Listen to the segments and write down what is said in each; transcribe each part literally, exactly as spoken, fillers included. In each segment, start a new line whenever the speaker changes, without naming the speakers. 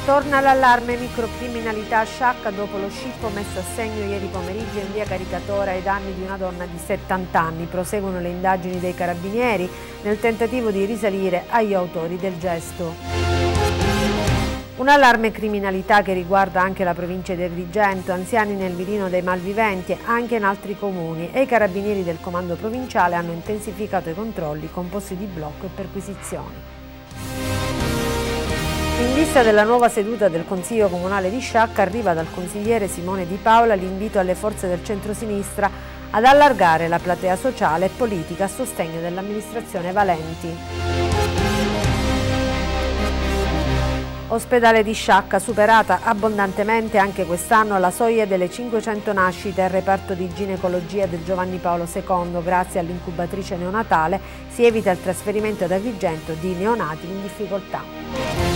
Torna l'allarme microcriminalità a Sciacca dopo lo scippo messo a segno ieri pomeriggio in via Caricatore ai danni di una donna di settanta anni. Proseguono le indagini dei carabinieri nel tentativo di risalire agli autori del gesto. Un allarme criminalità che riguarda anche la provincia di Agrigento, anziani nel mirino dei malviventi anche in altri comuni, e i carabinieri del comando provinciale hanno intensificato i controlli con posti di blocco e perquisizioni. In vista della nuova seduta del Consiglio Comunale di Sciacca arriva dal consigliere Simone Di Paola l'invito alle forze del centrosinistra ad allargare la platea sociale e politica a sostegno dell'amministrazione Valenti. Ospedale di Sciacca, superata abbondantemente anche quest'anno la soglia delle cinquecento nascite al reparto di ginecologia del Giovanni Paolo secondo. Grazie all'incubatrice neonatale si evita il trasferimento ad Agrigento di neonati in difficoltà.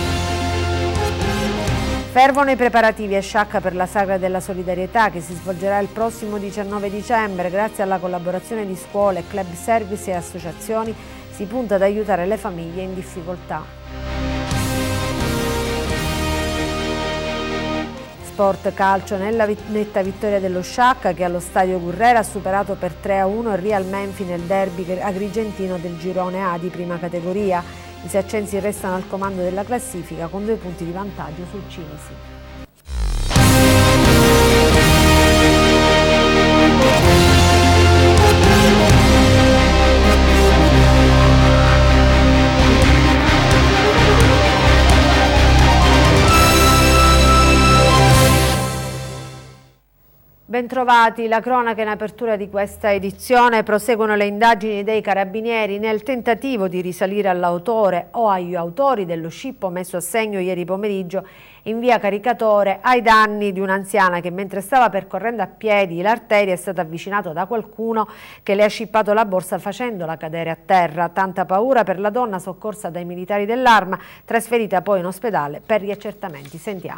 Fervono i preparativi a Sciacca per la Sagra della Solidarietà che si svolgerà il prossimo diciannove dicembre. Grazie alla collaborazione di scuole, club service e associazioni si punta ad aiutare le famiglie in difficoltà. Sport calcio, nella netta vittoria dello Sciacca che allo stadio Gurrera ha superato per tre a uno il Real Menfi nel derby agrigentino del girone A di prima categoria. I saccensi restano al comando della classifica con due punti di vantaggio sul Cinisi. Bentrovati, la cronaca in apertura di questa edizione. Proseguono le indagini dei carabinieri nel tentativo di risalire all'autore o agli autori dello scippo messo a segno ieri pomeriggio in via Caricatore ai danni di un'anziana che mentre stava percorrendo a piedi l'arteria è stata avvicinata da qualcuno che le ha scippato la borsa facendola cadere a terra. Tanta paura per la donna soccorsa dai militari dell'Arma, trasferita poi in ospedale per gli accertamenti. Sentiamo.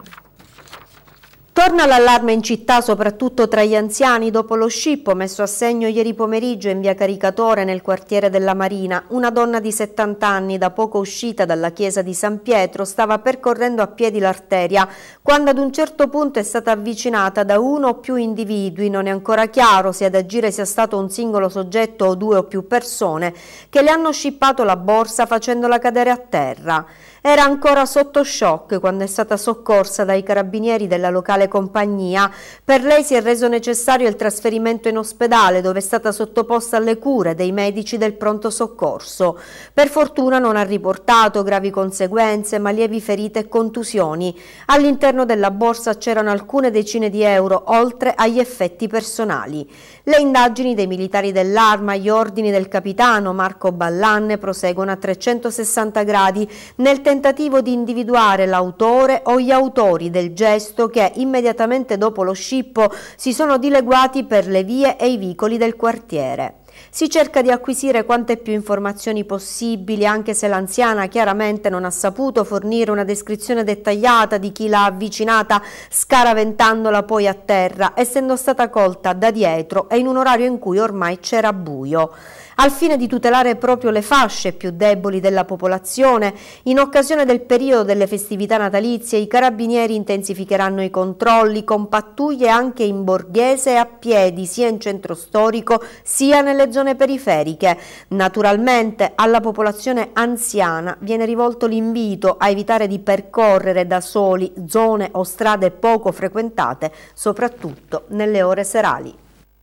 Torna l'allarme in città soprattutto tra gli anziani dopo lo scippo messo a segno ieri pomeriggio in via Caricatore nel quartiere della Marina. Una donna di settanta anni da poco uscita dalla chiesa di San Pietro stava percorrendo a piedi l'arteria quando ad un certo punto è stata avvicinata da uno o più individui, non è ancora chiaro se ad agire sia stato un singolo soggetto o due o più persone, che le hanno scippato la borsa facendola cadere a terra. Era ancora sotto shock quando è stata soccorsa dai carabinieri della locale compagnia. Per lei si è reso necessario il trasferimento in ospedale dove è stata sottoposta alle cure dei medici del pronto soccorso. Per fortuna non ha riportato gravi conseguenze ma lievi ferite e contusioni. All'interno della borsa c'erano alcune decine di euro oltre agli effetti personali. Le indagini dei militari dell'Arma agli ordini del capitano Marco Ballanne proseguono a trecentosessanta gradi nel tentativo di individuare l'autore o gli autori del gesto che immediatamente dopo lo scippo si sono dileguati per le vie e i vicoli del quartiere. Si cerca di acquisire quante più informazioni possibili, anche se l'anziana chiaramente non ha saputo fornire una descrizione dettagliata di chi l'ha avvicinata, scaraventandola poi a terra, essendo stata colta da dietro e in un orario in cui ormai c'era buio. Al fine di tutelare proprio le fasce più deboli della popolazione, in occasione del periodo delle festività natalizie i carabinieri intensificheranno i controlli con pattuglie anche in borghese e a piedi sia in centro storico sia nelle zone periferiche. Naturalmente alla popolazione anziana viene rivolto l'invito a evitare di percorrere da soli zone o strade poco frequentate, soprattutto nelle ore serali.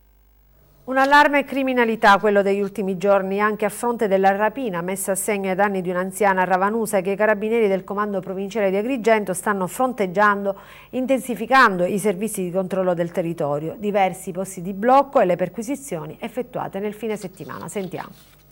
Un allarme criminalità, quello degli ultimi giorni, anche a fronte della rapina messa a segno ai danni di un'anziana a Ravanusa che i carabinieri del comando provinciale di Agrigento stanno fronteggiando, intensificando i servizi di controllo del territorio, diversi posti di blocco e le perquisizioni effettuate nel fine settimana. Sentiamo.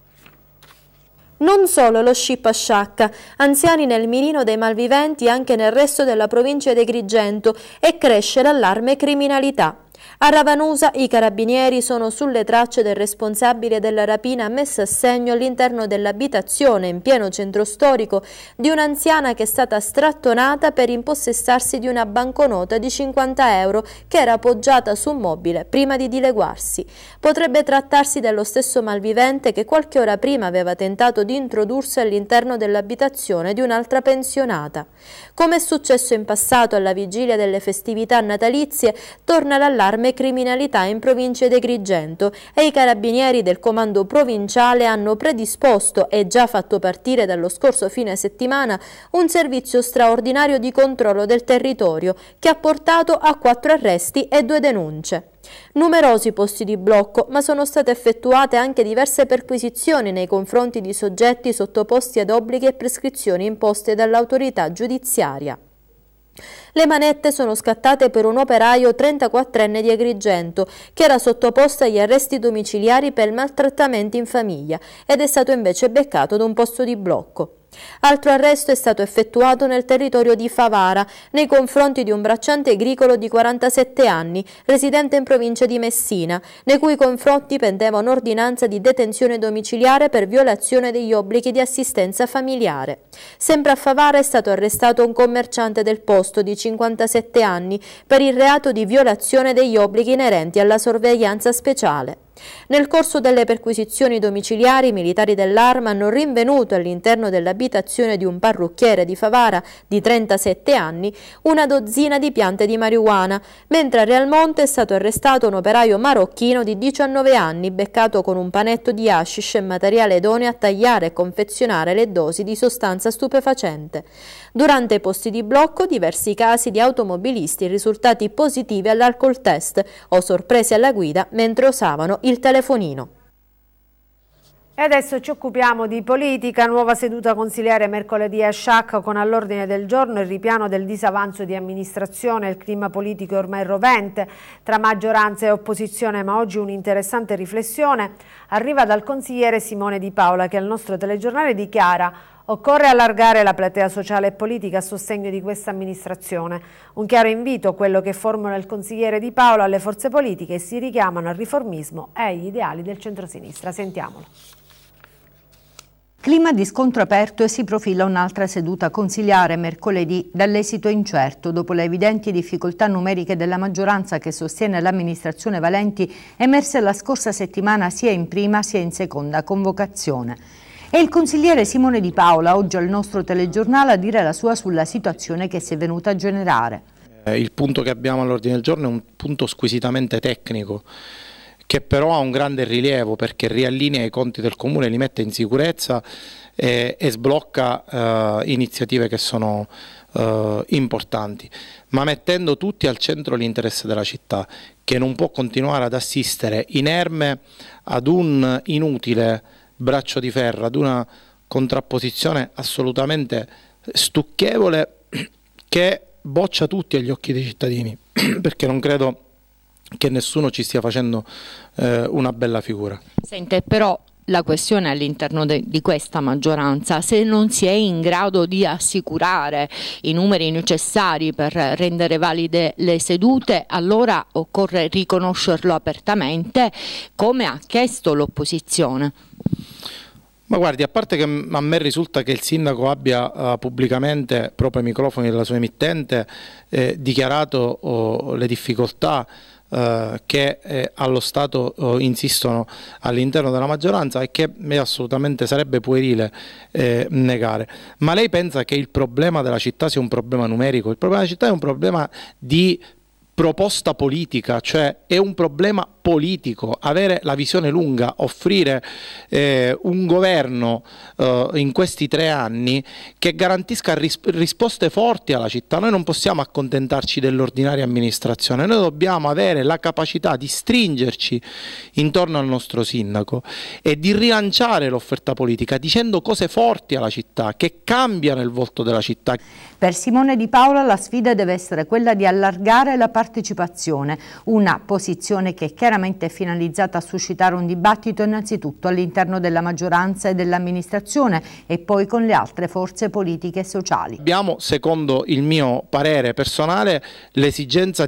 Non solo lo scippo a Sciacca, anziani nel mirino dei malviventi anche nel resto della provincia di Agrigento e cresce l'allarme criminalità. A Ravanusa i carabinieri sono sulle tracce del responsabile della rapina messa a segno all'interno dell'abitazione in pieno centro storico di un'anziana che è stata strattonata per impossessarsi di una banconota di cinquanta euro che era appoggiata su un mobile prima di dileguarsi. Potrebbe trattarsi dello stesso malvivente che qualche ora prima aveva tentato di introdursi all'interno dell'abitazione di un'altra pensionata. Come è successo in passato alla vigilia delle festività natalizie, torna l'allarme Allarme criminalità in provincia di Agrigento e i carabinieri del comando provinciale hanno predisposto e già fatto partire dallo scorso fine settimana un servizio straordinario di controllo del territorio che ha portato a quattro arresti e due denunce. Numerosi posti di blocco, ma sono state effettuate anche diverse perquisizioni nei confronti di soggetti sottoposti ad obblighi e prescrizioni imposte dall'autorità giudiziaria. Le manette sono scattate per un operaio trentaquattrenne di Agrigento che era sottoposto agli arresti domiciliari per maltrattamenti in famiglia ed è stato invece beccato da un posto di blocco. Altro arresto è stato effettuato nel territorio di Favara nei confronti di un bracciante agricolo di quarantasette anni, residente in provincia di Messina, nei cui confronti pendeva un'ordinanza di detenzione domiciliare per violazione degli obblighi di assistenza familiare. Sempre a Favara è stato arrestato un commerciante del posto di cinquantasette anni per il reato di violazione degli obblighi inerenti alla sorveglianza speciale. Nel corso delle perquisizioni domiciliari, i militari dell'Arma hanno rinvenuto all'interno dell'abitazione di un parrucchiere di Favara di trentasette anni una dozzina di piante di marijuana, mentre a Realmonte è stato arrestato un operaio marocchino di diciannove anni beccato con un panetto di hashish e materiale idoneo a tagliare e confezionare le dosi di sostanza stupefacente. Durante i posti di blocco, diversi casi di automobilisti risultati positivi all'alcol test o sorpresi alla guida mentre usavano il telefonino.
E adesso ci occupiamo di politica. Nuova seduta consiliare mercoledì a Sciacca con all'ordine del giorno il ripiano del disavanzo di amministrazione. Il clima politico è ormai rovente tra maggioranza e opposizione, ma oggi un'interessante riflessione arriva dal consigliere Simone Di Paola che al nostro telegiornale dichiara: occorre allargare la platea sociale e politica a sostegno di questa amministrazione. Un chiaro invito, quello che formula il consigliere Di Paola alle forze politiche che si richiamano al riformismo e agli ideali del centrosinistra. Sentiamolo.
Clima di scontro aperto e si profila un'altra seduta consiliare mercoledì dall'esito incerto dopo le evidenti difficoltà numeriche della maggioranza che sostiene l'amministrazione Valenti emerse la scorsa settimana sia in prima sia in seconda convocazione. È il consigliere Simone Di Paola oggi al nostro telegiornale a dire la sua sulla situazione che si è venuta a generare.
Il punto che abbiamo all'ordine del giorno è un punto squisitamente tecnico, che però ha un grande rilievo perché riallinea i conti del Comune, li mette in sicurezza e, e sblocca eh, iniziative che sono eh, importanti, ma mettendo tutti al centro l'interesse della città, che non può continuare ad assistere inerme ad un inutile braccio di ferro, ad una contrapposizione assolutamente stucchevole che boccia tutti agli occhi dei cittadini, perché non credo che nessuno ci stia facendo eh, una bella figura.
Sente, però la questione all'interno di questa maggioranza, se non si è in grado di assicurare i numeri necessari per rendere valide le sedute, allora occorre riconoscerlo apertamente, come ha chiesto l'opposizione.
Ma guardi, a parte che a me risulta che il sindaco abbia uh, pubblicamente, proprio ai microfoni della sua emittente, eh, dichiarato oh, le difficoltà Uh, che eh, allo Stato uh, insistono all'interno della maggioranza e che assolutamente sarebbe puerile eh, negare. Ma lei pensa che il problema della città sia un problema numerico? Il problema della città è un problema di proposta politica, cioè è un problema politico, avere la visione lunga, offrire eh, un governo eh, in questi tre anni che garantisca ris- risposte forti alla città. Noi non possiamo accontentarci dell'ordinaria amministrazione, noi dobbiamo avere la capacità di stringerci intorno al nostro sindaco e di rilanciare l'offerta politica dicendo cose forti alla città, che cambiano il volto della città.
Per Simone Di Paola la sfida deve essere quella di allargare la partecipazione, una posizione che chiaramente è finalizzata a suscitare un dibattito innanzitutto all'interno della maggioranza e dell'amministrazione e poi con le altre forze politiche e sociali.
Abbiamo, secondo il mio parere personale, l'esigenza di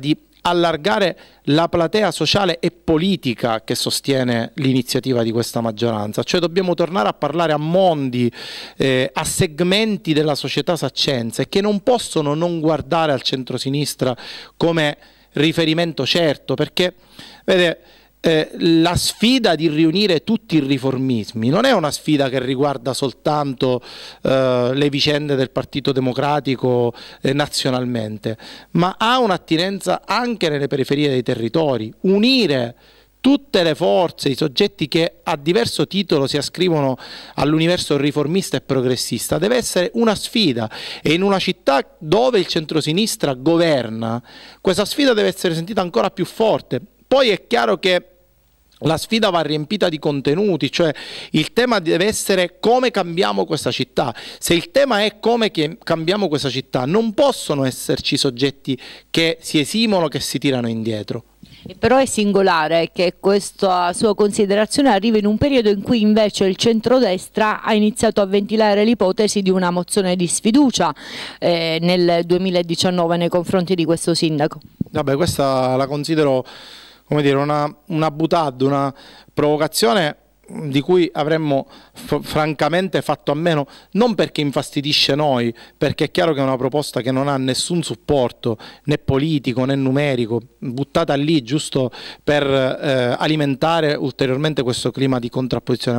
allargare la platea sociale e politica che sostiene l'iniziativa di questa maggioranza, cioè dobbiamo tornare a parlare a mondi, eh, a segmenti della società saccense che non possono non guardare al centrosinistra come riferimento certo, perché vede, Eh, la sfida di riunire tutti i riformismi non è una sfida che riguarda soltanto eh, le vicende del Partito Democratico eh, nazionalmente, ma ha un'attinenza anche nelle periferie dei territori. Unire tutte le forze, i soggetti che a diverso titolo si ascrivono all'universo riformista e progressista deve essere una sfida, e in una città dove il centrosinistra governa questa sfida deve essere sentita ancora più forte. Poi è chiaro che la sfida va riempita di contenuti, cioè il tema deve essere come cambiamo questa città. Se il tema è come cambiamo questa città, non possono esserci soggetti che si esimono, che si tirano indietro.
E però è singolare che questa sua considerazione arrivi in un periodo in cui invece il centrodestra ha iniziato a ventilare l'ipotesi di una mozione di sfiducia eh, nel duemiladiciannove nei confronti di questo sindaco.
Vabbè, questa la considero, come dire, una, una boutade, una provocazione di cui avremmo francamente fatto a meno, non perché infastidisce noi, perché è chiaro che è una proposta che non ha nessun supporto né politico né numerico, buttata lì giusto per eh, alimentare ulteriormente questo clima di contrapposizione.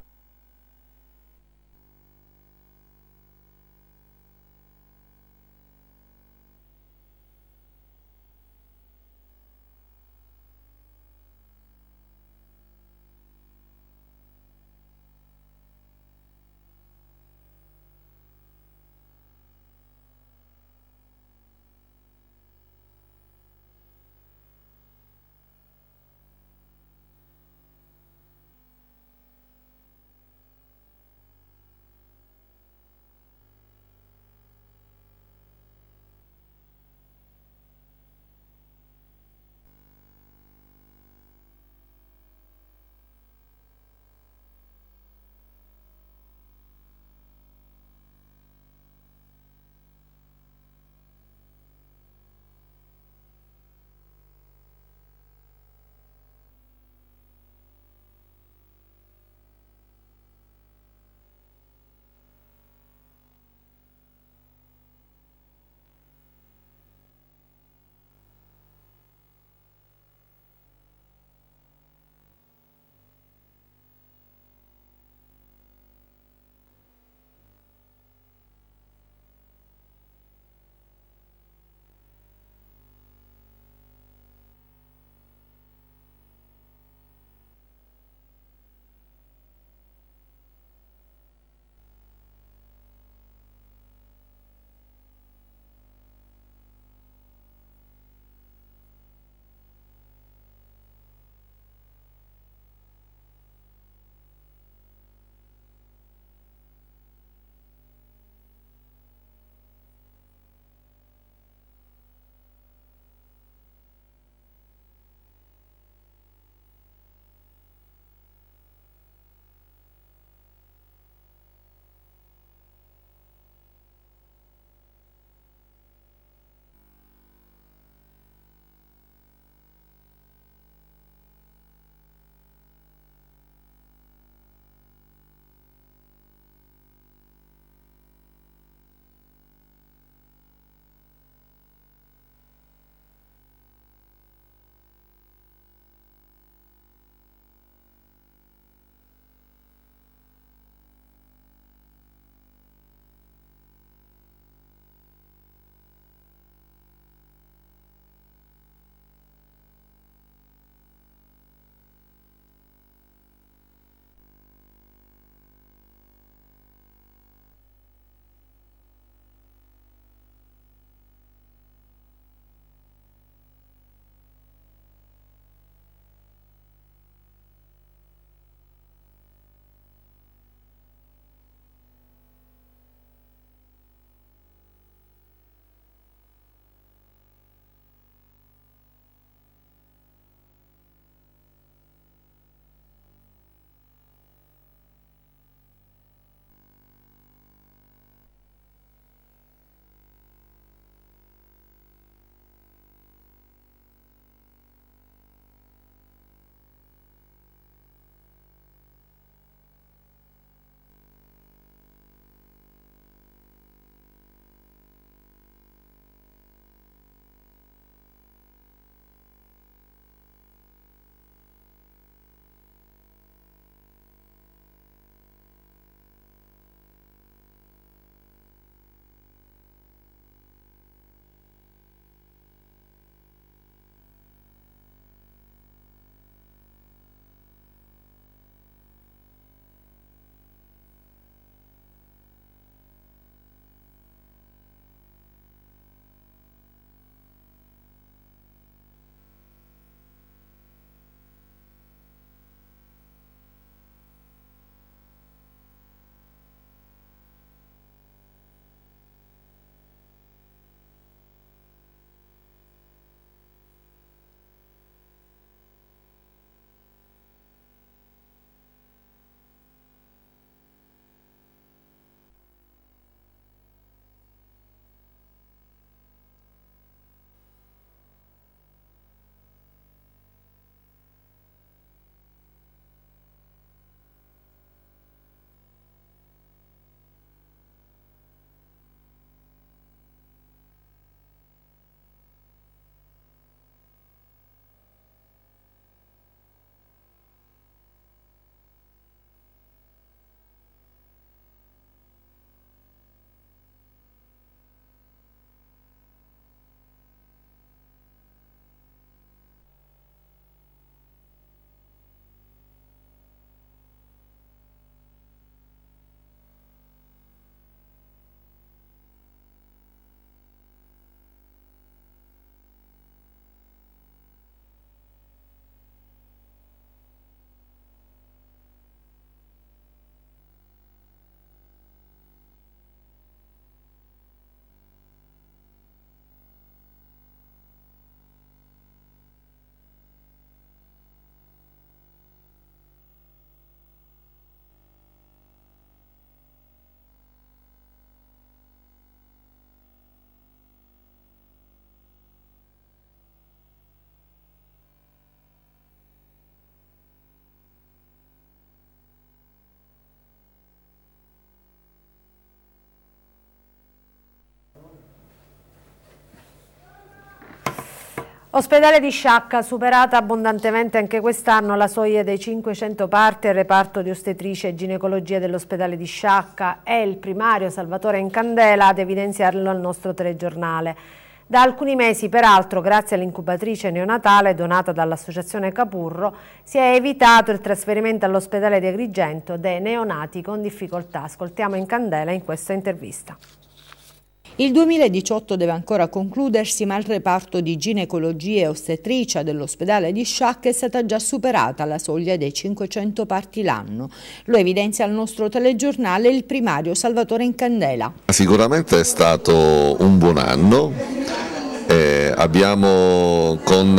Ospedale di Sciacca, superata abbondantemente anche quest'anno la soglia dei cinquecento parti al reparto di ostetricia e ginecologia dell'ospedale di Sciacca. È il primario Salvatore Incandela ad evidenziarlo al nostro telegiornale. Da alcuni mesi, peraltro, grazie all'incubatrice neonatale donata dall'associazione Capurro, si è evitato il trasferimento all'ospedale di Agrigento dei neonati con difficoltà. Ascoltiamo Incandela in questa intervista.
Il duemiladiciotto deve ancora concludersi, ma il reparto di ginecologia e ostetricia dell'ospedale di Sciacca è stata già superata la soglia dei cinquecento parti l'anno. Lo evidenzia al nostro telegiornale il primario Salvatore Incandela.
Sicuramente è stato un buon anno. Eh, abbiamo con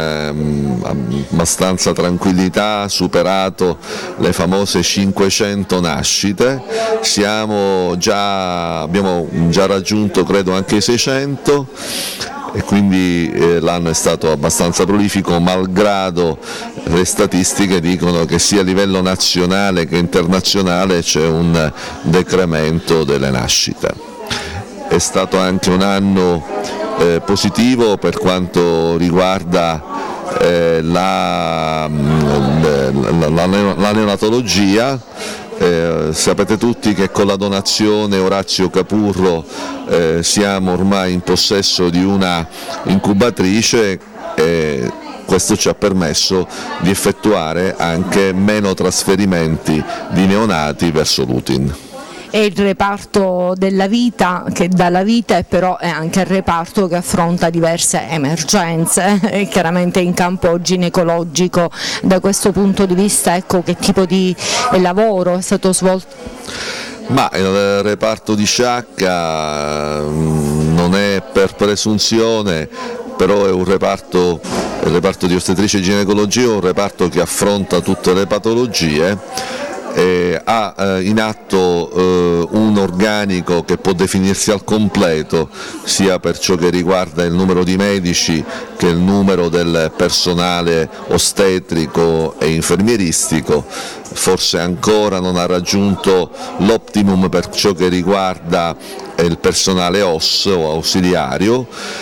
eh, abbastanza tranquillità superato le famose cinquecento nascite, siamo già, abbiamo già raggiunto credo anche i seicento e quindi eh, l'anno è stato abbastanza prolifico, malgrado le statistiche dicono che sia a livello nazionale che internazionale c'è un decremento delle nascite. È stato anche un anno Eh, positivo per quanto riguarda eh, la, la, la, la neonatologia. Eh, sapete tutti che con la donazione Orazio Capurro eh, siamo ormai in possesso di una incubatrice e questo ci ha permesso di effettuare anche meno trasferimenti di neonati verso l'Utin.
È il reparto della vita che dà la vita e però è anche il reparto che affronta diverse emergenze, e chiaramente in campo ginecologico. Da questo punto di vista, ecco, che tipo di lavoro è stato svolto?
Ma il reparto di Sciacca non è per presunzione, però è un reparto, il reparto di ostetricia e ginecologia è un reparto che affronta tutte le patologie. Eh, ha eh, in atto eh, un organico che può definirsi al completo sia per ciò che riguarda il numero di medici che il numero del personale ostetrico e infermieristico, forse ancora non ha raggiunto l'optimum per ciò che riguarda il personale O S o ausiliario,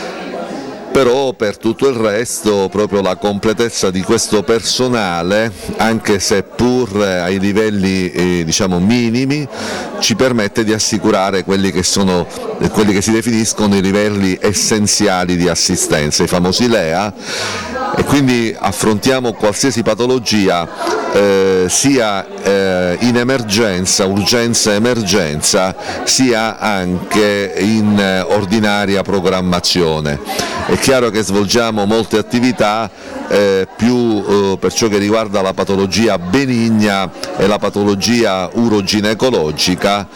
però per tutto il resto proprio la completezza di questo personale, anche se pur ai livelli eh, diciamo minimi, ci permette di assicurare quelli che sono quelli che si definiscono i livelli essenziali di assistenza, i famosi L E A, e quindi affrontiamo qualsiasi patologia eh, sia eh, in emergenza, urgenza e emergenza, sia anche in eh, ordinaria programmazione. È chiaro che svolgiamo molte attività eh, più eh, per ciò che riguarda la patologia benigna e la patologia uroginecologica.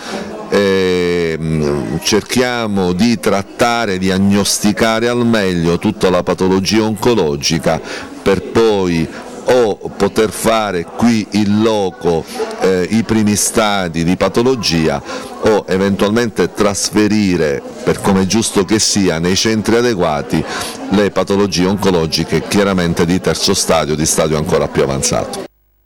Eh, cerchiamo di trattare, diagnosticare al meglio tutta la patologia oncologica per poi o poter fare qui in loco eh, i primi stadi di patologia o eventualmente trasferire, per come è giusto che sia, nei centri adeguati le patologie oncologiche chiaramente di terzo stadio, di stadio ancora più avanzato.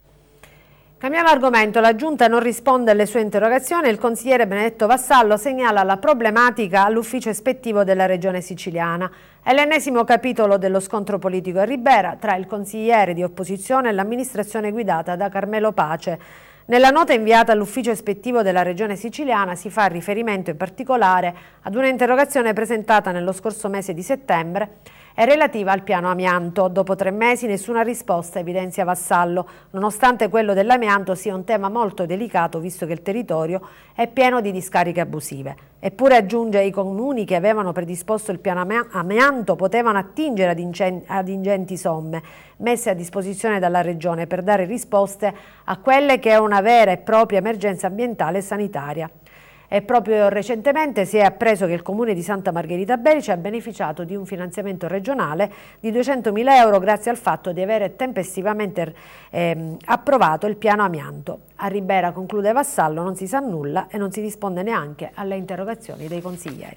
Cambiamo argomento, la Giunta non risponde alle sue interrogazioni e il consigliere Benedetto Vassallo segnala la problematica all'ufficio ispettivo della Regione Siciliana. È l'ennesimo capitolo dello scontro politico a Ribera tra il consigliere di opposizione e l'amministrazione guidata da Carmelo Pace. Nella nota inviata all'ufficio ispettivo della Regione Siciliana si fa riferimento in particolare ad una interrogazione presentata nello scorso mese di settembre è relativa al piano amianto. Dopo tre mesi nessuna risposta, evidenzia Vassallo, nonostante quello dell'amianto sia un tema molto delicato visto che il territorio è pieno di discariche abusive. Eppure, aggiunge, i comuni che avevano predisposto il piano amianto potevano attingere ad, ad ingenti somme messe a disposizione dalla Regione per dare risposte a quelle che è una vera e propria emergenza ambientale e sanitaria. E proprio recentemente si è appreso che il comune di Santa Margherita Belice ha beneficiato di un finanziamento regionale di duecentomila euro grazie al fatto di avere tempestivamente eh, approvato il piano amianto. A Ribera, conclude Vassallo, non si sa nulla e non si risponde neanche alle interrogazioni dei consiglieri.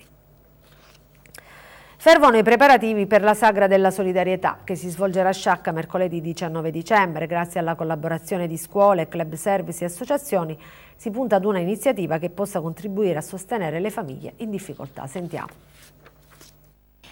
Fervono i preparativi per la Sagra della Solidarietà che si svolgerà a Sciacca mercoledì diciannove dicembre. Grazie alla collaborazione di scuole, club service e associazioni si punta ad una iniziativa che possa contribuire a sostenere le famiglie in difficoltà. Sentiamo.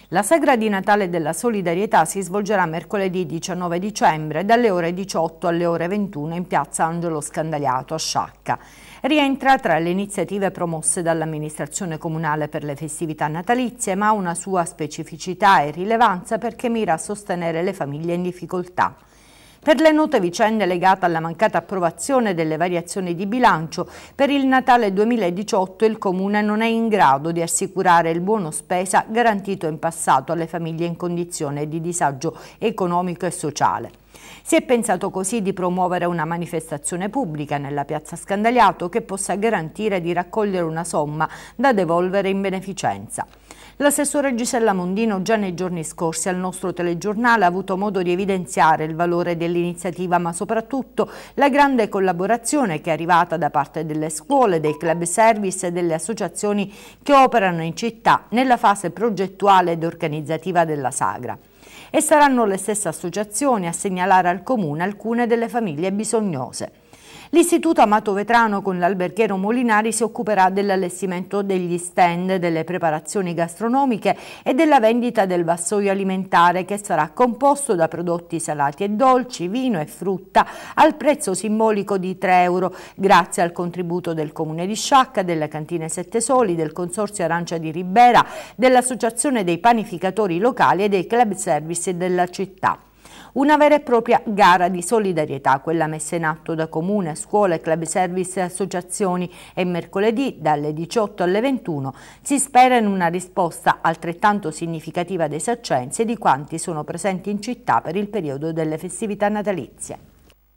La sagra di Natale della Solidarietà si svolgerà mercoledì diciannove dicembre dalle ore diciotto alle ore ventuno in piazza Angelo Scandaliato a Sciacca. Rientra tra le iniziative promosse dall'amministrazione comunale per le festività natalizie, ma ha una sua specificità e rilevanza perché mira a sostenere le famiglie in difficoltà. Per le note vicende legate alla mancata approvazione delle variazioni di bilancio, per il Natale duemiladiciotto il Comune non è in grado di assicurare il buono spesa garantito in passato alle famiglie in condizione di disagio economico e sociale. Si è pensato così di promuovere una manifestazione pubblica nella piazza Scandaliato che possa garantire di raccogliere una somma da devolvere in beneficenza. L'assessore Gisella Mondino già nei giorni scorsi al nostro telegiornale ha avuto modo di evidenziare il valore dell'iniziativa, ma soprattutto la grande collaborazione che è arrivata da parte delle scuole, dei club service e delle associazioni che operano in città nella fase progettuale ed organizzativa della sagra. E saranno le stesse associazioni a segnalare al Comune alcune delle famiglie bisognose. L'Istituto Amato Vetrano con l'alberghiero Molinari si occuperà dell'allestimento degli stand, delle preparazioni gastronomiche e della vendita del vassoio alimentare che sarà composto da prodotti salati e dolci, vino e frutta al prezzo simbolico di tre euro grazie al contributo del Comune di Sciacca, delle cantine Sette Soli, del Consorzio Arancia di Ribera, dell'Associazione dei panificatori locali e dei club service della città. Una vera e propria gara di solidarietà, quella messa in atto da Comune, scuole, club service e associazioni, e mercoledì dalle diciotto alle ventuno si spera in una risposta altrettanto significativa dei saccensi e di quanti sono presenti in città per il periodo delle festività natalizie.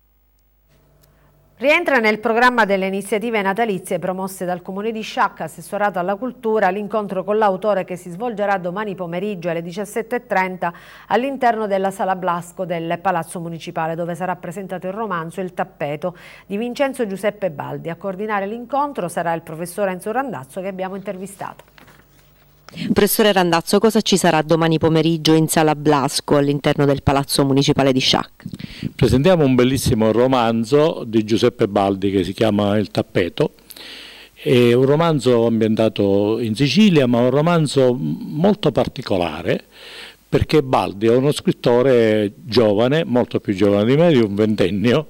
Rientra nel programma delle iniziative natalizie promosse dal Comune di Sciacca, assessorato alla cultura, l'incontro con l'autore che si svolgerà domani pomeriggio alle diciassette e trenta all'interno della Sala Blasco del Palazzo Municipale, dove sarà presentato il romanzo Il tappeto di Vincenzo Giuseppe Baldi. A coordinare l'incontro sarà il professor Enzo Randazzo, che abbiamo intervistato.
Professore Randazzo, cosa ci sarà domani pomeriggio in Sala Blasco all'interno del Palazzo Municipale di Sciacca?
Presentiamo un bellissimo romanzo di Giuseppe Baldi che si chiama Il tappeto. È un romanzo ambientato in Sicilia, ma un romanzo molto particolare perché Baldi è uno scrittore giovane, molto più giovane di me, di un ventennio,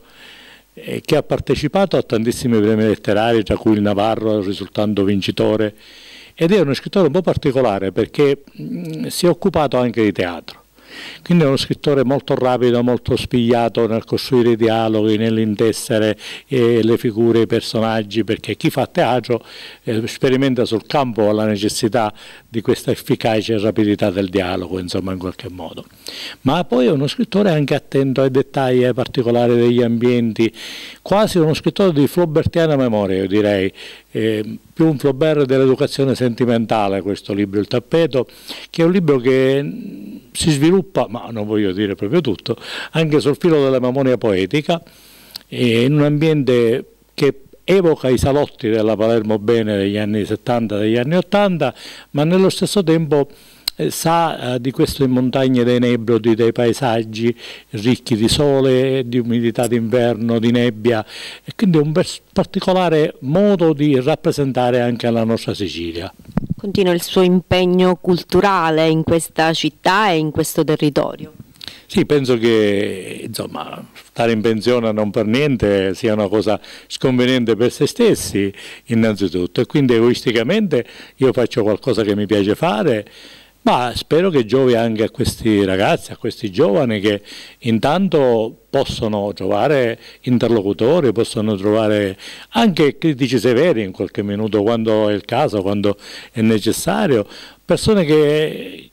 che ha partecipato a tantissimi premi letterari, tra cui il Navarro, risultando vincitore. Ed è uno scrittore un po' particolare perché mh, si è occupato anche di teatro. Quindi è uno scrittore molto rapido, molto spigliato nel costruire i dialoghi, nell'intessere eh, le figure, i personaggi, perché chi fa teatro eh, sperimenta sul campo la necessità di questa efficacia e rapidità del dialogo, insomma, in qualche modo. Ma poi è uno scrittore anche attento ai dettagli, ai particolari degli ambienti, quasi uno scrittore di flaubertiana memoria, io direi. Eh, più un Flaubert dell'educazione sentimentale questo libro Il tappeto, che è un libro che si sviluppa, ma non voglio dire proprio tutto, anche sul filo della memoria poetica, eh, in un ambiente che evoca i salotti della Palermo Bene degli anni settanta, degli anni ottanta, ma nello stesso tempo eh, sa eh, di questo in montagne dei Nebrodi, dei paesaggi ricchi di sole, di umidità d'inverno, di nebbia, e quindi un particolare modo di rappresentare anche la nostra Sicilia.
Continua il suo impegno culturale in questa città e in questo territorio.
Sì, penso che insomma, stare in pensione non per niente sia una cosa sconveniente per se stessi innanzitutto, e quindi egoisticamente io faccio qualcosa che mi piace fare, ma spero che giovi anche a questi ragazzi, a questi giovani che intanto possono trovare interlocutori, possono trovare anche critici severi in qualche minuto quando è il caso, quando è necessario, persone che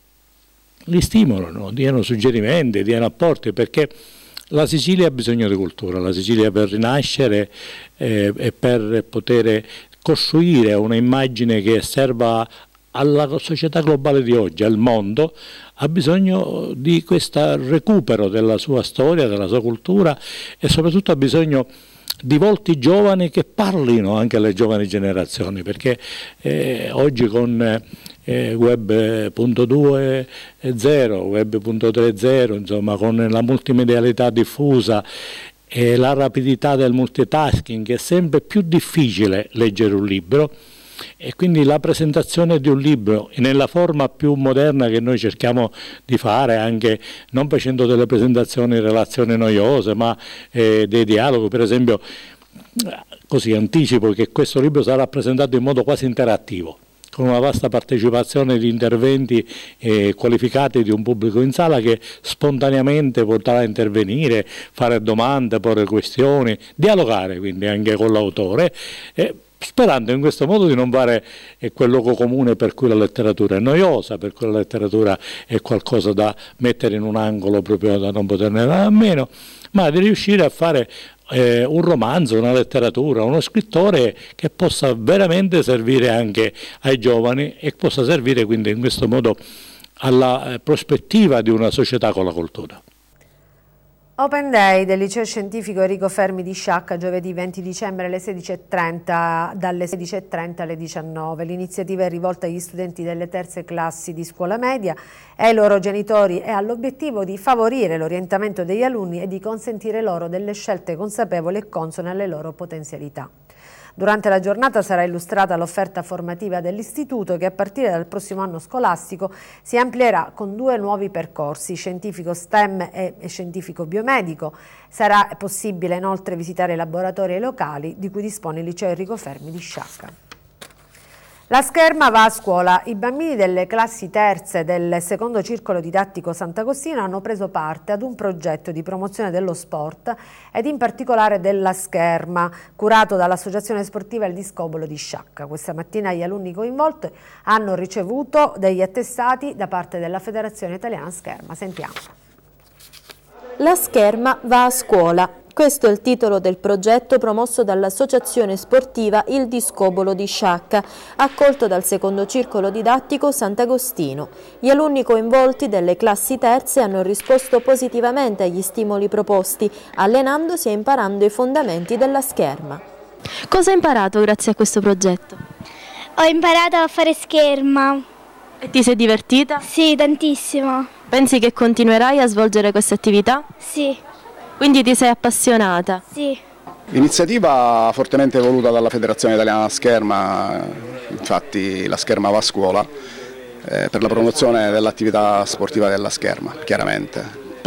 li stimolano, diano suggerimenti, diano apporti, perché la Sicilia ha bisogno di cultura, la Sicilia per rinascere eh, e per poter costruire una immagine che serva alla società globale di oggi, al mondo, ha bisogno di questo recupero della sua storia, della sua cultura, e soprattutto ha bisogno di volti giovani che parlino anche alle giovani generazioni, perché eh, oggi con eh, web punto due punto zero, web punto tre punto zero, insomma, con la multimedialità diffusa e la rapidità del multitasking, è sempre più difficile leggere un libro. E quindi la presentazione di un libro nella forma più moderna che noi cerchiamo di fare, anche non facendo delle presentazioni in relazioni noiose, ma eh, dei dialoghi, per esempio, così anticipo che questo libro sarà presentato in modo quasi interattivo, con una vasta partecipazione di interventi eh, qualificati di un pubblico in sala che spontaneamente potrà intervenire, fare domande, porre questioni, dialogare quindi anche con l'autore, eh, sperando in questo modo di non fare eh, quel luogo comune per cui la letteratura è noiosa, per cui la letteratura è qualcosa da mettere in un angolo proprio da non poterne andare a meno, ma di riuscire a fare Eh, un romanzo, una letteratura, uno scrittore che possa veramente servire anche ai giovani e possa servire quindi in questo modo alla eh, prospettiva di una società con la cultura.
Open Day del Liceo Scientifico Enrico Fermi di Sciacca, giovedì venti dicembre alle sedici e trenta, dalle sedici e trenta alle diciannove. L'iniziativa è rivolta agli studenti delle terze classi di scuola media e ai loro genitori e ha l'obiettivo di favorire l'orientamento degli alunni e di consentire loro delle scelte consapevoli e consone alle loro potenzialità. Durante la giornata sarà illustrata l'offerta formativa dell'istituto che a partire dal prossimo anno scolastico si amplierà con due nuovi percorsi, scientifico STEM e scientifico biomedico. Sarà possibile inoltre visitare i laboratori e i locali di cui dispone il Liceo Enrico Fermi di Sciacca. La Scherma va a scuola. I bambini delle classi terze del secondo circolo didattico Sant'Agostino hanno preso parte ad un progetto di promozione dello sport ed in particolare della Scherma, curato dall'Associazione Sportiva Il Discobolo di Sciacca. Questa mattina gli alunni coinvolti hanno ricevuto degli attestati da parte della Federazione Italiana Scherma. Sentiamo.
La Scherma va a scuola. Questo è il titolo del progetto promosso dall'Associazione Sportiva Il Discobolo di Sciacca, accolto dal secondo circolo didattico Sant'Agostino. Gli alunni coinvolti delle classi terze hanno risposto positivamente agli stimoli proposti, allenandosi e imparando i fondamenti della Scherma.
Cosa hai imparato grazie a questo progetto?
Ho imparato a fare scherma.
E ti sei divertita?
Sì, tantissimo.
Pensi che continuerai a svolgere queste attività?
Sì.
Quindi ti sei appassionata?
Sì.
Iniziativa fortemente voluta dalla Federazione Italiana Scherma, infatti la Scherma va a scuola, eh, per la promozione dell'attività sportiva della Scherma, chiaramente.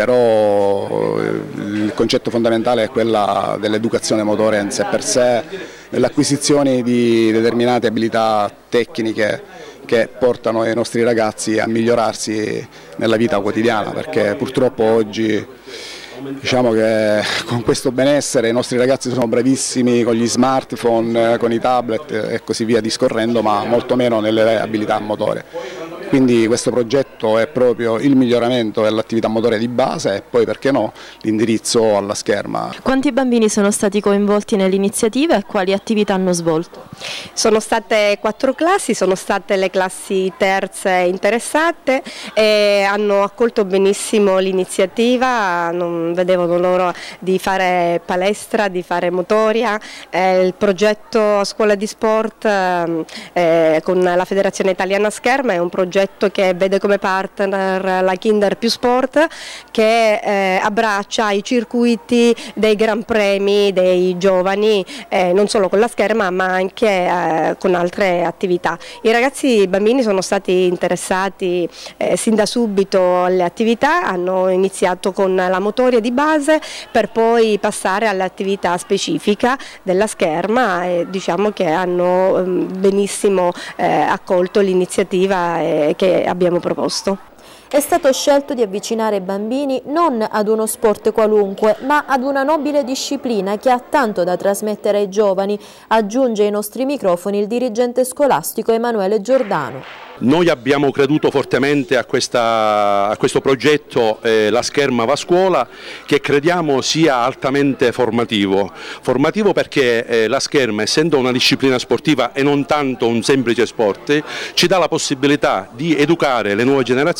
Però il concetto fondamentale è quello dell'educazione motoria in sé per sé, dell'acquisizione di determinate abilità tecniche che portano i nostri ragazzi a migliorarsi nella vita quotidiana, perché purtroppo oggi diciamo che con questo benessere i nostri ragazzi sono bravissimi con gli smartphone, con i tablet e così via discorrendo, ma molto meno nelle abilità motorie. Quindi questo progetto è proprio il miglioramento dell'attività motoria di base e poi, perché no, l'indirizzo alla Scherma.
Quanti bambini sono stati coinvolti nell'iniziativa e quali attività hanno svolto?
Sono state quattro classi, sono state le classi terze interessate e hanno accolto benissimo l'iniziativa, non vedevano l'ora di fare palestra, di fare motoria. Eh, il progetto Scuola di Sport eh, con la Federazione Italiana Scherma è un progetto che vede come partner la Kinder più Sport, che eh, abbraccia i circuiti dei Gran Premi dei giovani, eh, non solo con la Scherma ma anche eh, con altre attività. I ragazzi, i bambini sono stati interessati eh, sin da subito alle attività, hanno iniziato con la motoria di base per poi passare all'attività specifica della Scherma e diciamo che hanno eh, benissimo eh, accolto l'iniziativa eh, che abbiamo proposto.
È stato scelto di avvicinare i bambini non ad uno sport qualunque, ma ad una nobile disciplina che ha tanto da trasmettere ai giovani, aggiunge ai nostri microfoni il dirigente scolastico Emanuele Giordano.
Noi abbiamo creduto fortemente a, questa, a questo progetto eh, La Scherma va a scuola, che crediamo sia altamente formativo. Formativo perché eh, la Scherma, essendo una disciplina sportiva e non tanto un semplice sport, ci dà la possibilità di educare le nuove generazioni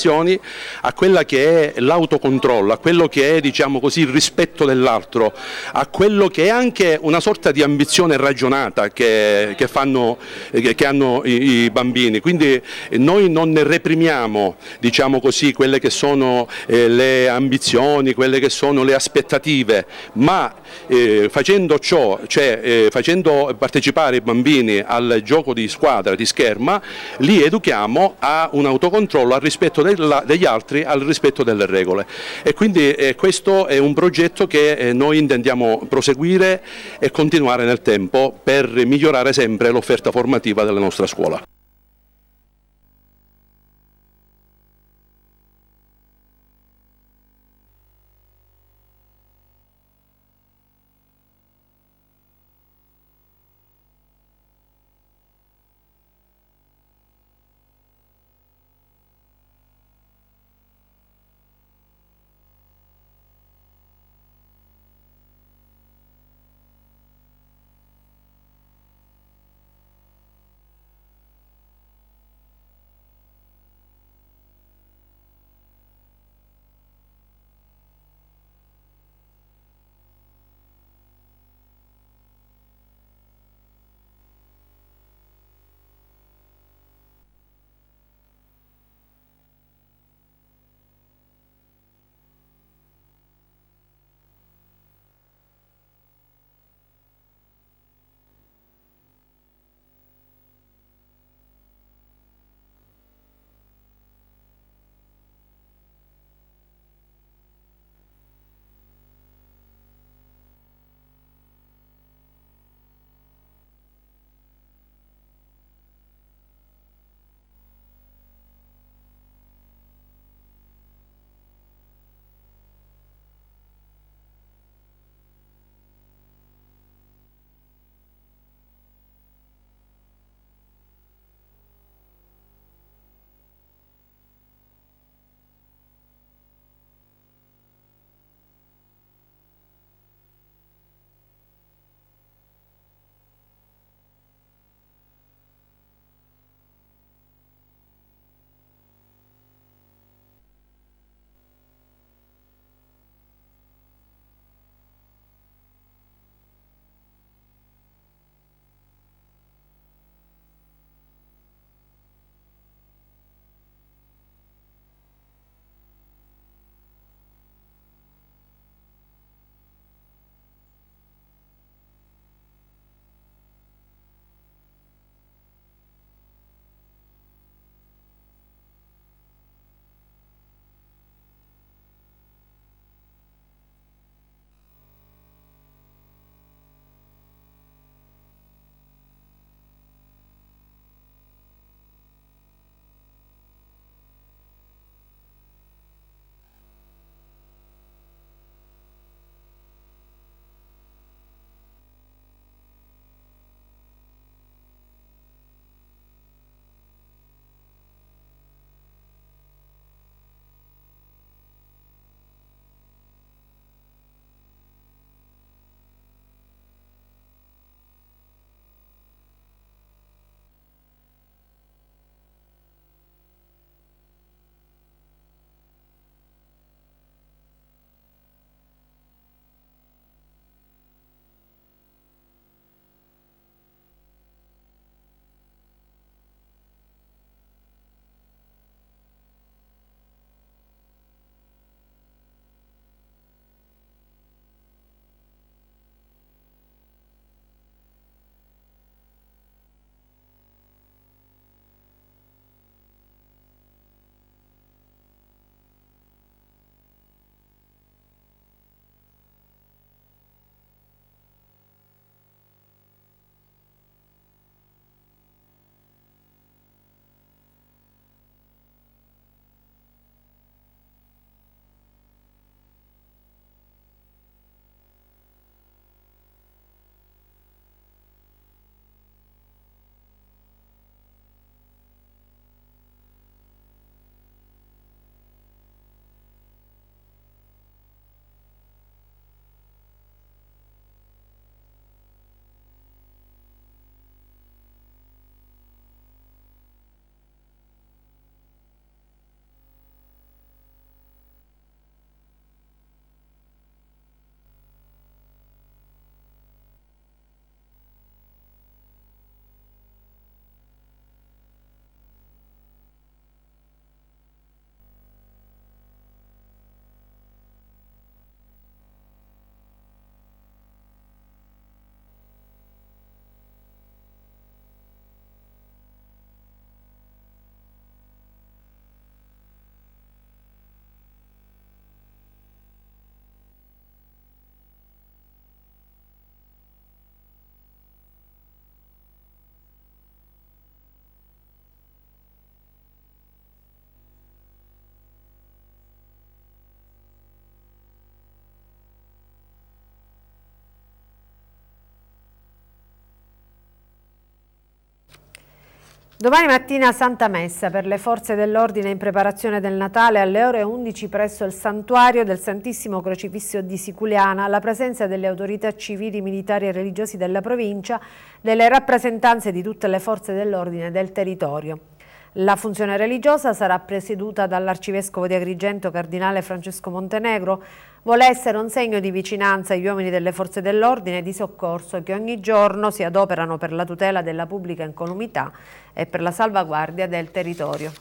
ambizioni a quella che è l'autocontrollo, a quello che è, diciamo così, il rispetto dell'altro, a quello che è anche una sorta di ambizione ragionata che, che, fanno, che hanno i, i bambini. Quindi noi non ne reprimiamo, diciamo così, quelle che sono eh, le ambizioni, quelle che sono le aspettative, ma eh, facendo ciò, cioè eh, facendo partecipare i bambini al gioco di squadra, di scherma, li educhiamo a un autocontrollo, al rispetto della, degli altri, al rispetto delle regole. E quindi eh, questo è un progetto che eh, noi intendiamo proseguire e continuare nel tempo per migliorare sempre l'offerta formativa della nostra scuola.
Domani mattina Santa Messa per le forze dell'ordine in preparazione del Natale alle ore undici presso il santuario del Santissimo Crocifisso di Siculiana, alla presenza delle autorità civili, militari e religiosi della provincia, delle rappresentanze di tutte le forze dell'ordine del territorio. La funzione religiosa sarà presieduta dall'arcivescovo di Agrigento, cardinale Francesco Montenegro. Vuole essere un segno di vicinanza agli uomini delle forze dell'ordine e di soccorso che ogni giorno si adoperano per la tutela della pubblica incolumità e per la salvaguardia del territorio.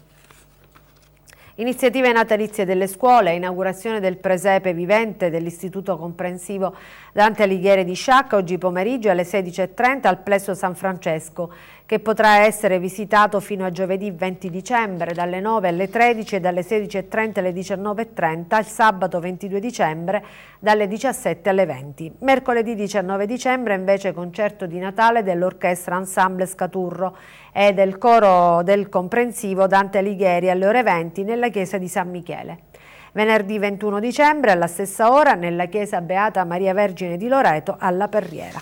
Iniziative natalizie delle scuole, inaugurazione del presepe vivente dell'Istituto Comprensivo Dante Alighieri di Sciacca oggi pomeriggio alle sedici e trenta al Plesso San Francesco, che potrà essere visitato fino a giovedì venti dicembre dalle nove alle tredici e dalle sedici e trenta alle diciannove e trenta, il sabato ventidue dicembre dalle diciassette alle venti. Mercoledì diciannove dicembre invece concerto di Natale dell'Orchestra Ensemble Scaturro e del Coro del Comprensivo Dante Alighieri alle ore venti nella chiesa di San Michele. Venerdì ventuno dicembre alla stessa ora nella chiesa Beata Maria Vergine di Loreto alla Perriera.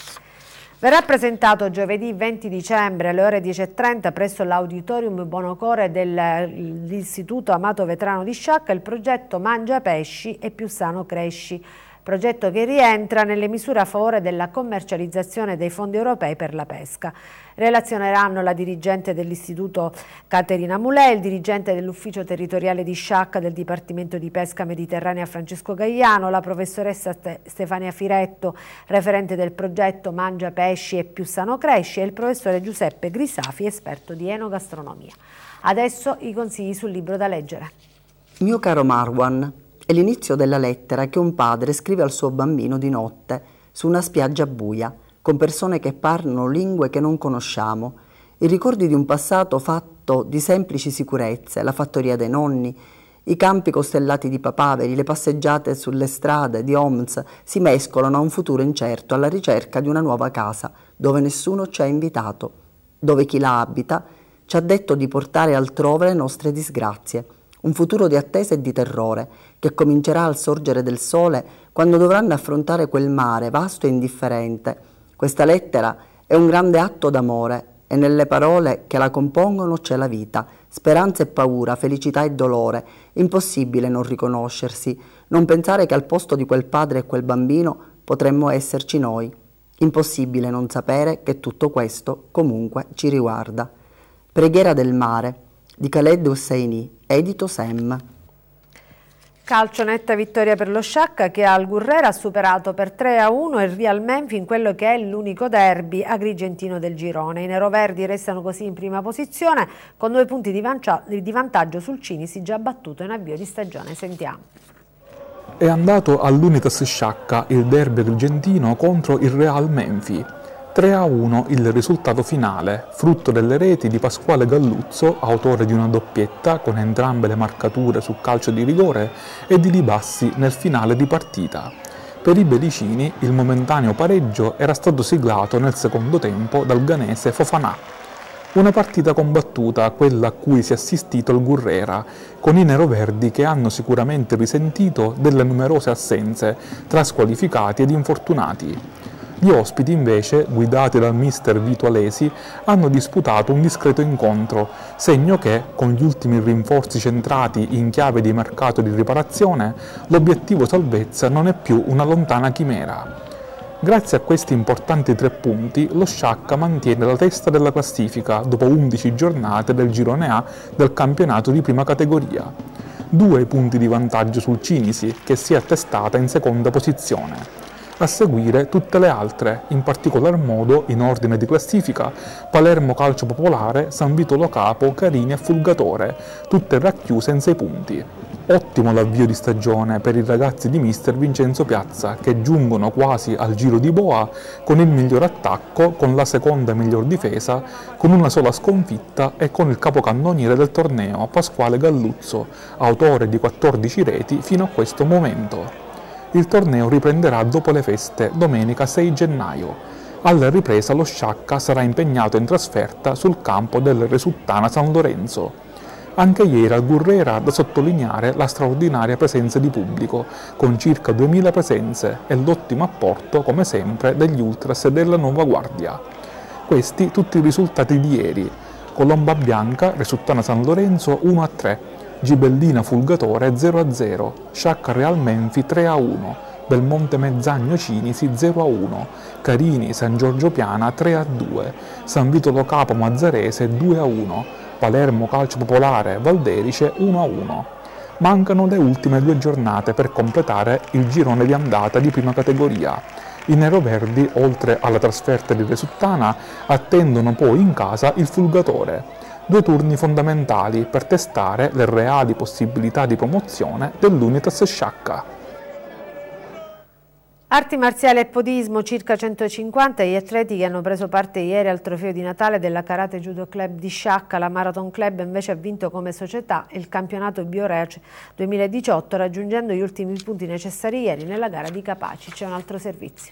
Verrà presentato giovedì venti dicembre alle ore dieci e trenta presso l'Auditorium Bonocore dell'Istituto Amato Vetrano di Sciacca il progetto Mangia Pesci e più sano cresci, progetto che rientra nelle misure a favore della commercializzazione dei fondi europei per la pesca. Relazioneranno la dirigente dell'Istituto Caterina Mulè, il dirigente dell'Ufficio Territoriale di Sciacca del Dipartimento di Pesca Mediterranea Francesco Gaiano, la professoressa Ste- Stefania Firetto, referente del progetto Mangia Pesci e più sano cresci, e il professore Giuseppe Grisafi, esperto di enogastronomia. Adesso i consigli sul libro da leggere.
Mio caro Marwan, è l'inizio della lettera che un padre scrive al suo bambino di notte su una spiaggia buia, con persone che parlano lingue che non conosciamo, i ricordi di un passato fatto di semplici sicurezze, la fattoria dei nonni, i campi costellati di papaveri, le passeggiate sulle strade di Homs si mescolano a un futuro incerto alla ricerca di una nuova casa, dove nessuno ci ha invitato, dove chi la abita ci ha detto di portare altrove le nostre disgrazie. Un futuro di attesa e di terrore che comincerà al sorgere del sole quando dovranno affrontare quel mare vasto e indifferente. Questa lettera è un grande atto d'amore e nelle parole che la compongono c'è la vita, speranza e paura, felicità e dolore. Impossibile non riconoscersi, non pensare che al posto di quel padre e quel bambino potremmo esserci noi. Impossibile non sapere che tutto questo comunque ci riguarda. Preghiera del mare di Khaled Hosseini, edito Sem.
Calcio, netta vittoria per lo Sciacca che al Gurrera ha superato per tre a uno il Real Menfi in quello che è l'unico derby agrigentino del girone. I neroverdi restano così in prima posizione con due punti di, di vantaggio sul Cinisi già battuto in avvio di stagione. Sentiamo.
È andato all'Unitas Sciacca il derby agrigentino contro il Real Menfi. tre a uno il risultato finale, frutto delle reti di Pasquale Galluzzo, autore di una doppietta con entrambe le marcature sul calcio di rigore, e di Libassi nel finale di partita. Per i belicini il momentaneo pareggio era stato siglato nel secondo tempo dal ghanese Fofanà. Una partita combattuta, quella a cui si è assistito al Gurrera, con i neroverdi che hanno sicuramente risentito delle numerose assenze tra squalificati ed infortunati. Gli ospiti invece, guidati dal mister Vito Alesi, hanno disputato un discreto incontro, segno che, con gli ultimi rinforzi centrati in chiave di mercato di riparazione, l'obiettivo salvezza non è più una lontana chimera. Grazie a questi importanti tre punti, lo Sciacca mantiene la testa della classifica dopo undici giornate del girone A del campionato di prima categoria. Due punti di vantaggio sul Cinisi, che si è attestata in seconda posizione. A seguire tutte le altre, in particolar modo, in ordine di classifica, Palermo Calcio Popolare, San Vitolo Capo, Carini e Fulgatore, tutte racchiuse in sei punti. Ottimo l'avvio di stagione per i ragazzi di mister Vincenzo Piazza, che giungono quasi al giro di boa con il miglior attacco, con la seconda miglior difesa, con una sola sconfitta e con il capocannoniere del torneo, Pasquale Galluzzo, autore di quattordici reti fino a questo momento. Il torneo riprenderà dopo le feste, domenica sei gennaio. Alla ripresa lo Sciacca sarà impegnato in trasferta sul campo del Resuttana San Lorenzo. Anche ieri al Gurrera da sottolineare la straordinaria presenza di pubblico, con circa duemila presenze e l'ottimo apporto, come sempre, degli ultras e della Nuova Guardia. Questi tutti i risultati di ieri. Colomba Bianca, Resuttana San Lorenzo uno a tre, Gibellina Fulgatore zero a zero, Sciacca Real Menfi tre a uno, Belmonte Mezzagno Cinisi zero a uno, Carini San Giorgio Piana tre a due, San Vitolo Capo Mazzarese due a uno, Palermo Calcio Popolare Valderice uno a uno. Mancano le ultime due giornate per completare il girone di andata di prima categoria. I neroverdi, oltre alla trasferta di Resuttana, attendono poi in casa il Fulgatore. Due turni fondamentali per testare le reali possibilità di promozione dell'Unitas Sciacca.
Arti marziali e podismo, circa centocinquanta gli atleti che hanno preso parte ieri al trofeo di Natale della Karate Judo Club di Sciacca. La Marathon Club invece ha vinto come società il campionato BioRec duemiladiciotto, raggiungendo gli ultimi punti necessari ieri nella gara di Capaci. C'è un altro servizio.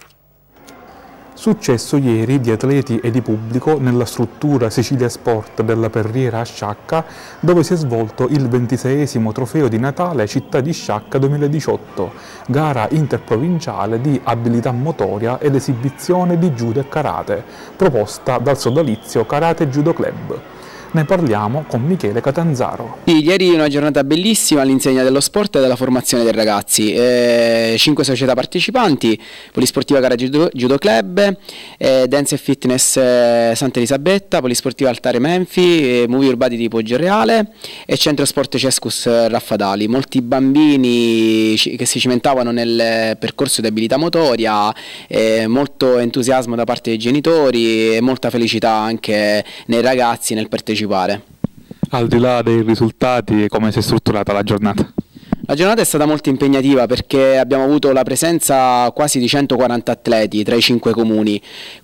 Successo ieri di atleti e di pubblico nella struttura Sicilia Sport della Perriera a Sciacca, dove si è svolto il ventiseiesimo trofeo di Natale Città di Sciacca duemiladiciotto, gara interprovinciale di abilità motoria ed esibizione di judo e karate, proposta dal sodalizio Karate Judo Club. Ne parliamo con Michele Catanzaro.
Sì, ieri una giornata bellissima all'insegna dello sport e della formazione dei ragazzi. Eh, cinque società partecipanti: Polisportiva Karate Judo, Judo Club, eh, Dance e Fitness eh, Santa Elisabetta, Polisportiva Altare Menfi, eh, Movie Urbati di Poggioreale e Centro Sport Cescus Raffadali. Molti bambini che si cimentavano nel percorso di abilità motoria, eh, molto entusiasmo da parte dei genitori e molta felicità anche nei ragazzi nel partecipare.
Al di là dei risultati, come si è strutturata la giornata?
La giornata è stata molto impegnativa perché abbiamo avuto la presenza quasi di centoquaranta atleti tra i cinque comuni,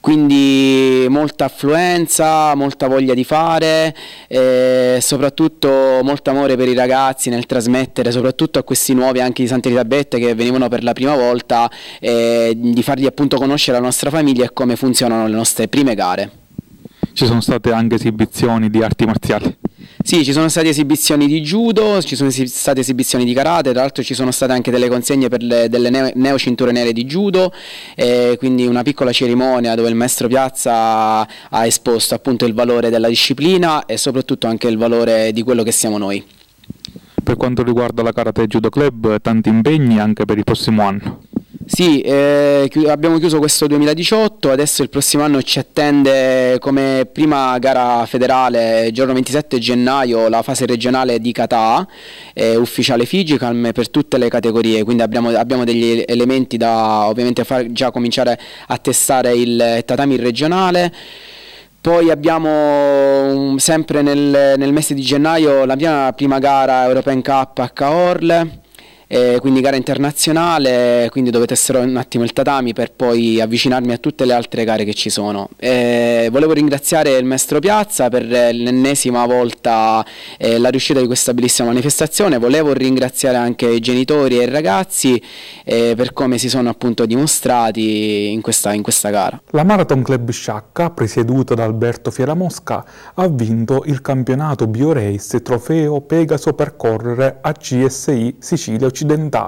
quindi molta affluenza, molta voglia di fare e soprattutto molto amore per i ragazzi nel trasmettere, soprattutto a questi nuovi anche di Santa Elisabetta che venivano per la prima volta, eh, di fargli appunto conoscere la nostra famiglia e come funzionano le nostre prime gare.
Ci sono state anche esibizioni di arti marziali?
Sì, ci sono state esibizioni di judo, ci sono state esibizioni di karate, tra l'altro ci sono state anche delle consegne per le, delle neo, neo cinture nere di judo, eh, quindi una piccola cerimonia dove il maestro Piazza ha esposto appunto il valore della disciplina e soprattutto anche il valore di quello che siamo noi.
Per quanto riguarda la Karate Judo Club, tanti impegni anche per il prossimo anno?
Sì, eh, abbiamo chiuso questo duemiladiciotto, adesso il prossimo anno ci attende come prima gara federale, il giorno ventisette gennaio, la fase regionale di kata, eh, ufficiale Figicam per tutte le categorie, quindi abbiamo, abbiamo degli elementi da ovviamente far già cominciare a testare il tatami regionale. Poi abbiamo sempre nel, nel mese di gennaio la mia prima gara European Cup a Caorle, eh, quindi gara internazionale, quindi dove testerò un attimo il tatami per poi avvicinarmi a tutte le altre gare che ci sono. Eh, volevo ringraziare il maestro Piazza per l'ennesima volta eh, la riuscita di questa bellissima manifestazione, volevo ringraziare anche i genitori e i ragazzi eh, per come si sono appunto dimostrati in questa, in questa gara.
La Marathon Club Sciacca, presieduta da Alberto Fieramosca, ha vinto il campionato BioRace Trofeo Pegaso Percorrere A C S I Sicilia Occidentale.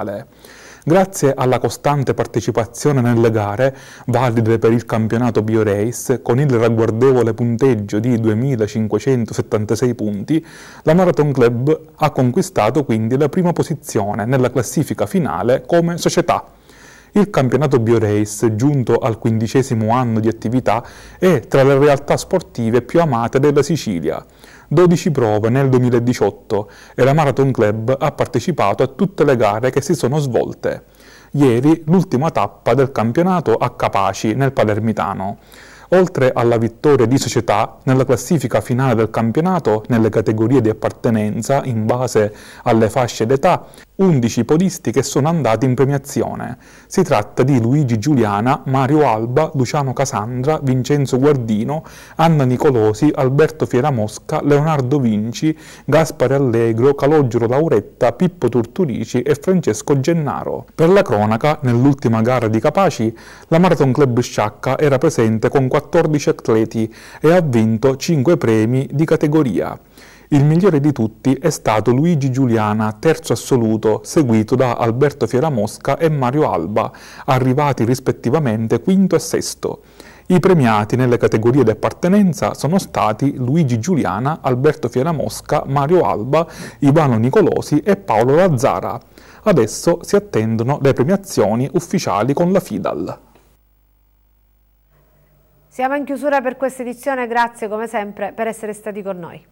Grazie alla costante partecipazione nelle gare, valide per il campionato BioRace, con il ragguardevole punteggio di duemilacinquecentosettantasei punti, la Marathon Club ha conquistato quindi la prima posizione nella classifica finale come società. Il campionato BioRace, giunto al quindicesimo anno di attività, è tra le realtà sportive più amate della Sicilia. dodici prove nel duemiladiciotto e la Marathon Club ha partecipato a tutte le gare che si sono svolte. Ieri l'ultima tappa del campionato a Capaci, nel Palermitano. Oltre alla vittoria di società, nella classifica finale del campionato, nelle categorie di appartenenza in base alle fasce d'età, undici podisti che sono andati in premiazione. Si tratta di Luigi Giuliana, Mario Alba, Luciano Casandra, Vincenzo Guardino, Anna Nicolosi, Alberto Fieramosca, Leonardo Vinci, Gaspare Allegro, Calogero Lauretta, Pippo Turturici e Francesco Gennaro. Per la cronaca, nell'ultima gara di Capaci, la Marathon Club Sciacca era presente con quattordici atleti e ha vinto cinque premi di categoria. Il migliore di tutti è stato Luigi Giuliana, terzo assoluto, seguito da Alberto Fieramosca e Mario Alba, arrivati rispettivamente quinto e sesto. I premiati nelle categorie di appartenenza sono stati Luigi Giuliana, Alberto Fieramosca, Mario Alba, Ivano Nicolosi e Paolo Lazzara. Adesso si attendono le premiazioni ufficiali con la FIDAL.
Siamo in chiusura per questa edizione, grazie come sempre per essere stati con noi.